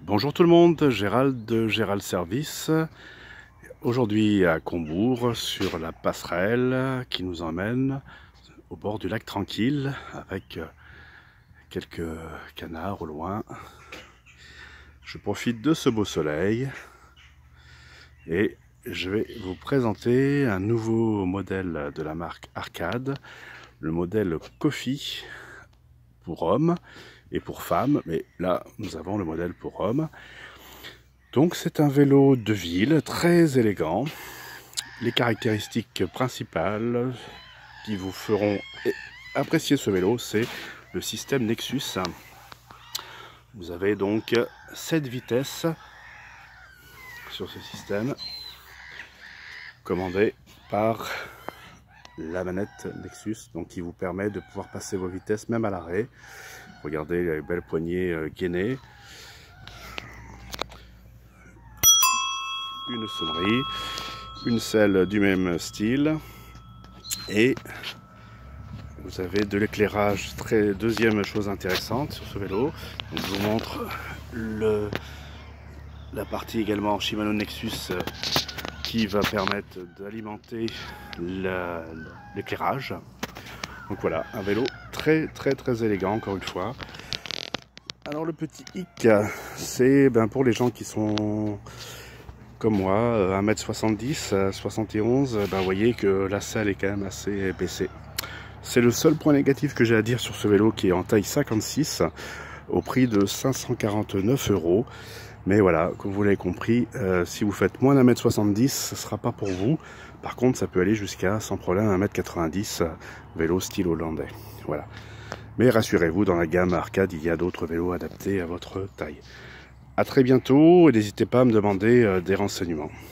Bonjour tout le monde, Gérald de Gérald Service. Aujourd'hui à Combourg sur la passerelle qui nous emmène au bord du lac tranquille avec quelques canards au loin. Je profite de ce beau soleil et je vais vous présenter un nouveau modèle de la marque Arcade, le modèle Coffee pour hommes et pour femmes, mais là nous avons le modèle pour hommes. Donc c'est un vélo de ville très élégant. Les caractéristiques principales qui vous feront apprécier ce vélo, c'est le système Nexus. Vous avez donc 7 vitesses sur ce système, commandé par la manette Nexus, donc qui vous permet de pouvoir passer vos vitesses même à l'arrêt. Regardez les belles poignées gainées. Une sonnerie, une selle du même style et vous avez de l'éclairage. Deuxième chose intéressante sur ce vélo, donc je vous montre la partie également Shimano Nexus qui va permettre d'alimenter l'éclairage. Donc voilà, un vélo très élégant encore une fois. Alors le petit hic, c'est pour les gens qui sont comme moi, 1m70, 71, vous voyez que la selle est quand même assez baissée. C'est le seul point négatif que j'ai à dire sur ce vélo qui est en taille 56 au prix de 549 €. Mais voilà, comme vous l'avez compris, si vous faites moins d'1m70, ce ne sera pas pour vous. Par contre, ça peut aller jusqu'à, sans problème, 1m90, vélo style hollandais. Voilà. Mais rassurez-vous, dans la gamme Arcade, il y a d'autres vélos adaptés à votre taille. A très bientôt et n'hésitez pas à me demander des renseignements.